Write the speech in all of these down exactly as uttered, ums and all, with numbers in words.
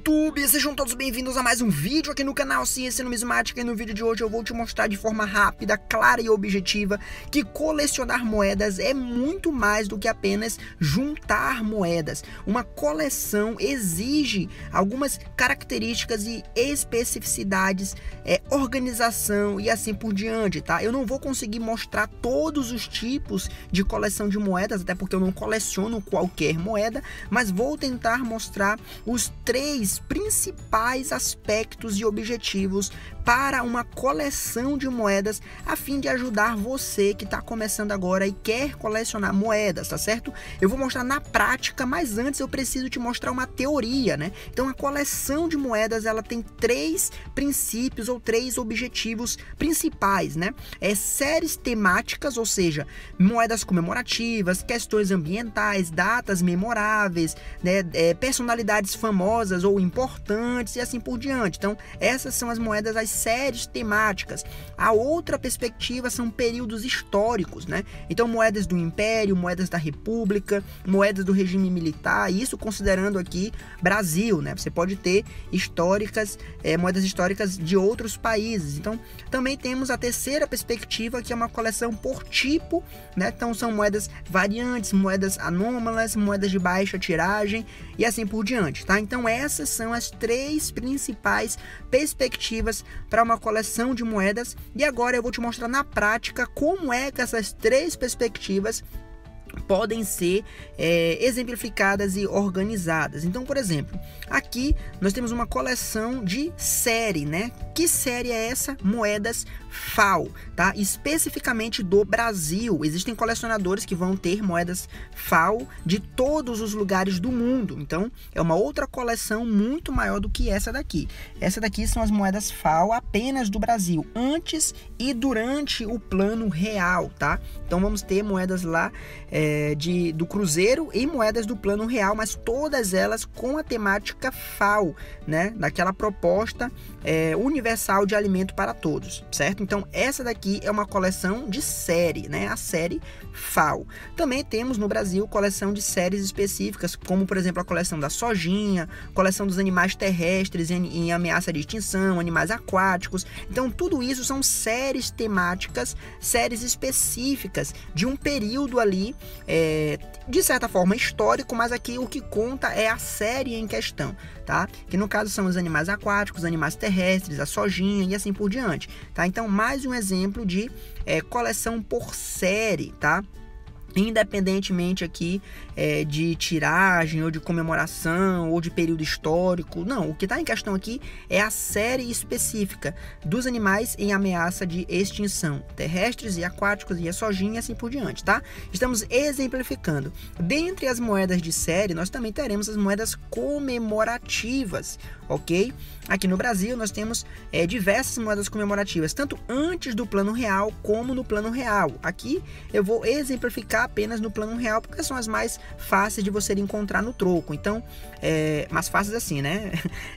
YouTube, sejam todos bem-vindos a mais um vídeo aqui no canal Ciência Numismática. E no vídeo de hoje eu vou te mostrar de forma rápida, clara e objetiva que colecionar moedas é muito mais do que apenas juntar moedas. Uma coleção exige algumas características e especificidades, é, organização e assim por diante, tá? Eu não vou conseguir mostrar todos os tipos de coleção de moedas, até porque eu não coleciono qualquer moeda, mas vou tentar mostrar os três principais aspectos e objetivos para uma coleção de moedas, a fim de ajudar você que está começando agora e quer colecionar moedas, tá certo? Eu vou mostrar na prática, mas antes eu preciso te mostrar uma teoria, né? Então a coleção de moedas, ela tem três princípios ou três objetivos principais, né? É séries temáticas, ou seja, moedas comemorativas, questões ambientais, datas memoráveis, né? É, personalidades famosas ou importantes e assim por diante. Então essas são as moedas, as séries temáticas. A outra perspectiva são períodos históricos, né? Então moedas do Império, moedas da República, moedas do regime militar, isso considerando aqui Brasil, né? Você pode ter históricas, é, moedas históricas de outros países. Então também temos a terceira perspectiva, que é uma coleção por tipo, né? Então são moedas variantes, moedas anômalas, moedas de baixa tiragem e assim por diante, tá? Então essas são as três principais perspectivas para uma coleção de moedas, e agora eu vou te mostrar na prática como é que essas três perspectivas podem ser é, exemplificadas e organizadas. Então, por exemplo, aqui nós temos uma coleção de série, né? Que série é essa? Moedas F A O, tá? Especificamente do Brasil. Existem colecionadores que vão ter moedas F A O de todos os lugares do mundo. Então, é uma outra coleção muito maior do que essa daqui. Essa daqui são as moedas F A O apenas do Brasil, antes e durante o Plano Real, tá? Então, vamos ter moedas lá é, de, do Cruzeiro e moedas do Plano Real, mas todas elas com a temática F A O, né? Daquela proposta é, universal de alimento para todos, certo? Então, essa daqui é uma coleção de série, né? A série F A O. Também temos no Brasil coleção de séries específicas, como, por exemplo, a coleção da sojinha, coleção dos animais terrestres em, em ameaça de extinção, animais aquáticos. Então, tudo isso são séries temáticas, séries específicas de um período ali, é, de certa forma histórico, mas aqui o que conta é a série em questão, tá? Que no caso são os animais aquáticos, os animais terrestres, a sojinha e assim por diante, tá? Então, mais um exemplo de é, coleção por série, tá? Independentemente aqui é, de tiragem ou de comemoração ou de período histórico, não, o que está em questão aqui é a série específica dos animais em ameaça de extinção, terrestres e aquáticos e a sojinha e assim por diante, tá? Estamos exemplificando. Dentre as moedas de série, nós também teremos as moedas comemorativas, ok? Aqui no Brasil nós temos é, diversas moedas comemorativas, tanto antes do Plano Real como no Plano Real. Aqui eu vou exemplificar apenas no Plano Real, porque são as mais fáceis de você encontrar no troco. Então, é, mais fáceis assim, né?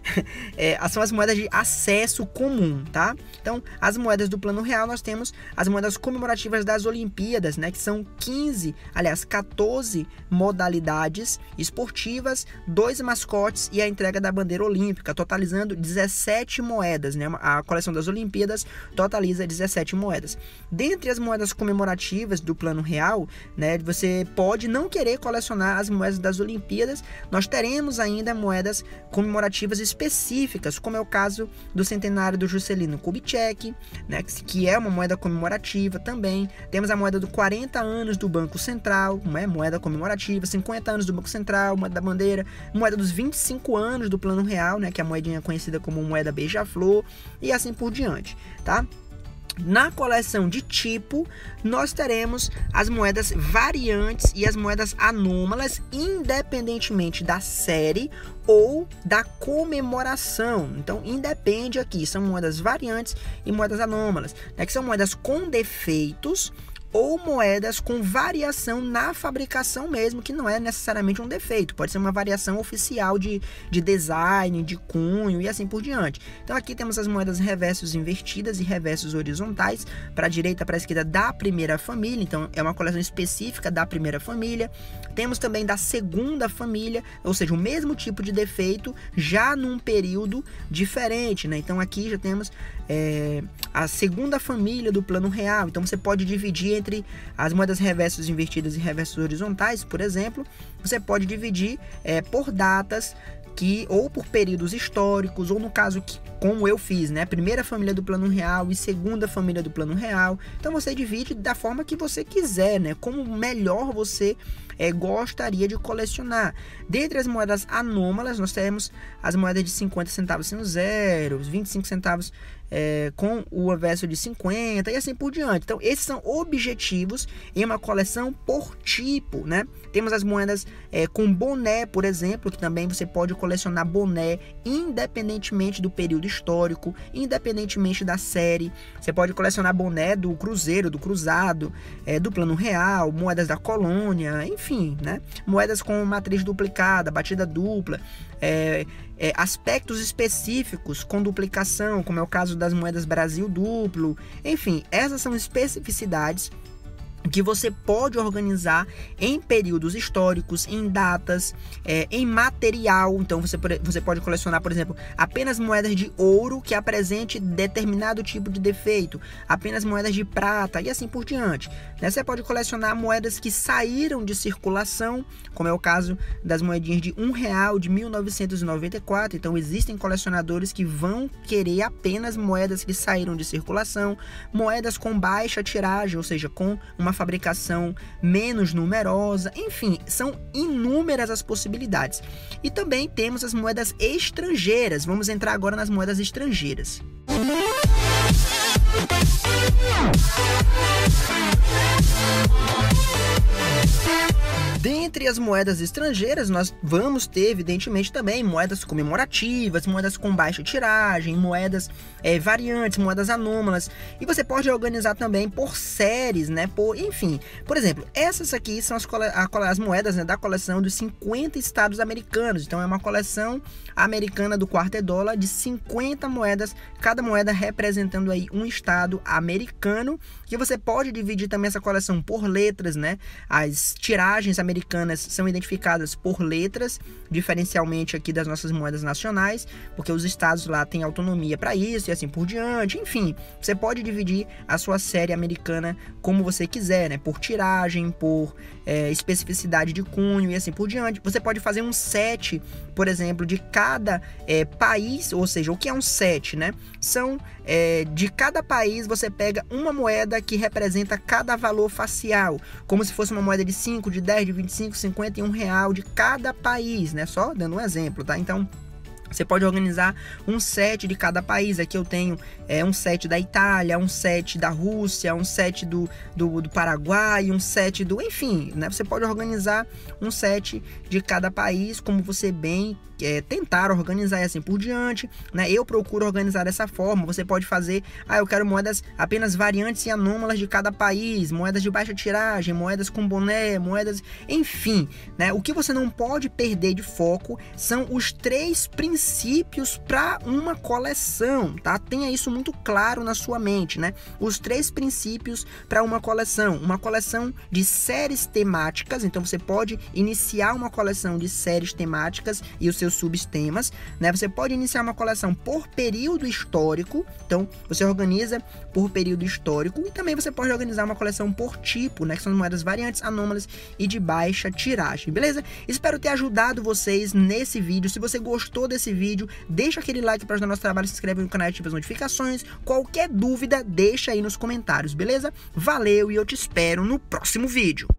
é, são as moedas de acesso comum, tá? Então, as moedas do Plano Real, nós temos as moedas comemorativas das Olimpíadas, né? Que são quinze, aliás, quatorze modalidades esportivas, dois mascotes e a entrega da bandeira olímpica, totalizando dezessete moedas, né? A coleção das Olimpíadas totaliza dezessete moedas. Dentre as moedas comemorativas do Plano Real, né, você pode não querer colecionar as moedas das Olimpíadas, nós teremos ainda moedas comemorativas específicas, como é o caso do centenário do Juscelino Kubitschek, né, que é uma moeda comemorativa também. Temos a moeda do quarenta anos do Banco Central, né, moeda comemorativa, cinquenta anos do Banco Central, moeda da bandeira, moeda dos vinte e cinco anos do Plano Real, né, que é a moedinha conhecida como moeda beija-flor e assim por diante, tá? Na coleção de tipo, nós teremos as moedas variantes e as moedas anômalas, independentemente da série ou da comemoração. Então, independe aqui, são moedas variantes e moedas anômalas, né, que são moedas com defeitos ou moedas com variação na fabricação mesmo, que não é necessariamente um defeito, pode ser uma variação oficial de, de design, de cunho e assim por diante. Então aqui temos as moedas reversos invertidas e reversos horizontais, para a direita e para a esquerda da primeira família, então é uma coleção específica da primeira família. Temos também da segunda família, ou seja, o mesmo tipo de defeito, já num período diferente, né? Então aqui já temos é, a segunda família do plano real, então você pode dividir entre as moedas reversos invertidas e reversos horizontais, por exemplo, você pode dividir é, por datas, que, ou por períodos históricos, ou no caso que, como eu fiz, né, primeira família do plano real e segunda família do plano real. Então você divide da forma que você quiser, né, como melhor você é, gostaria de colecionar. Dentre as moedas anômalas, nós temos as moedas de cinquenta centavos sem o zero, os vinte e cinco centavos é, com o avesso de cinquenta e assim por diante. Então esses são objetivos em uma coleção por tipo, né? Temos as moedas é, com boné, por exemplo, que também você pode colecionar boné independentemente do período histórico, independentemente da série. Você pode colecionar boné do Cruzeiro, do Cruzado, é, do Plano Real, moedas da Colônia, enfim, né? Moedas com matriz duplicada, batida dupla, é, é, aspectos específicos com duplicação, como é o caso das moedas Brasil duplo. Enfim, essas são especificidades que você pode organizar em períodos históricos, em datas, é, em material. Então você, você pode colecionar, por exemplo, apenas moedas de ouro que apresente determinado tipo de defeito, apenas moedas de prata e assim por diante, né? Você pode colecionar moedas que saíram de circulação, como é o caso das moedinhas de um real de mil novecentos e noventa e quatro. Então existem colecionadores que vão querer apenas moedas que saíram de circulação, moedas com baixa tiragem, ou seja, com uma fabricação menos numerosa. Enfim, são inúmeras as possibilidades. E também temos as moedas estrangeiras. Vamos entrar agora nas moedas estrangeiras. Dentre as moedas estrangeiras, nós vamos ter, evidentemente, também moedas comemorativas, moedas com baixa tiragem, moedas é, variantes, moedas anômalas. E você pode organizar também por séries, né? Por, enfim, por exemplo, essas aqui são as, as moedas, né, da coleção dos cinquenta estados americanos. Então é uma coleção americana do quarto dólar de cinquenta moedas, cada moeda representando aí um estado americano. Que você pode dividir também essa coleção por letras, né? As tiragens americanas são identificadas por letras, diferencialmente aqui das nossas moedas nacionais, porque os estados lá têm autonomia para isso e assim por diante. Enfim, você pode dividir a sua série americana como você quiser, né? Por tiragem, por é, especificidade de cunho e assim por diante. Você pode fazer um set, por exemplo, de cada é, país, ou seja, o que é um set, né? São é, de cada país você pega uma moeda que representa cada valor facial, como se fosse uma moeda de cinco, de dez, de vinte e cinco, cinquenta e um real de cada país, né? Só dando um exemplo, tá? Então você pode organizar um set de cada país. Aqui eu tenho é, um set da Itália, um set da Rússia, um set do, do, do Paraguai, um set do... Enfim, né? Você pode organizar um set de cada país como você bem é, tentar organizar e assim por diante, né? Eu procuro organizar dessa forma. Você pode fazer, ah, eu quero moedas apenas variantes e anômalas de cada país, moedas de baixa tiragem, moedas com boné, moedas... Enfim, né? O que você não pode perder de foco são os três princípios princípios para uma coleção, tá? Tenha isso muito claro na sua mente, né? Os três princípios para uma coleção. Uma coleção de séries temáticas, então você pode iniciar uma coleção de séries temáticas e os seus subtemas, né? Você pode iniciar uma coleção por período histórico, então você organiza por período histórico, e também você pode organizar uma coleção por tipo, né? Que são moedas variantes, anômalas e de baixa tiragem, beleza? Espero ter ajudado vocês nesse vídeo. Se você gostou desse vídeo, deixa aquele like para ajudar nosso trabalho, se inscreve no canal e ativa as notificações. Qualquer dúvida, deixa aí nos comentários, beleza? Valeu e eu te espero no próximo vídeo.